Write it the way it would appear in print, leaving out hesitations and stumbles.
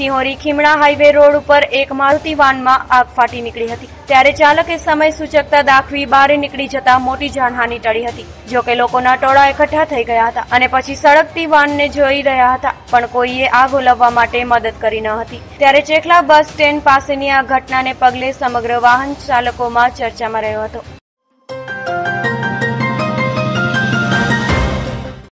સિંહોરી ખીમણા highway road ઉપર એક મારુતિ વાનમાં આગ ફાટી નીકળી હતી, ત્યારે ચાલકે સમય સૂચકતા દાખવી બારે નીકળી જતા મોટી જાનહાનિ ટળી હતી। જોકે લોકોના ટોળા એકઠા થઈ ગયા હતા અને પછી સળગતી વાનને જોઈ રહ્યા હતા, પણ કોઈએ આગ ઓલવવા માટે મદદ કરી ન હતી। ત્યારે ચેખલા બસ સ્ટેન્ડ પાસેની આ ઘટનાને પગલે સમગ્ર વાહન ચાલકોમાં ચર્ચામાં રહ્યો હતો।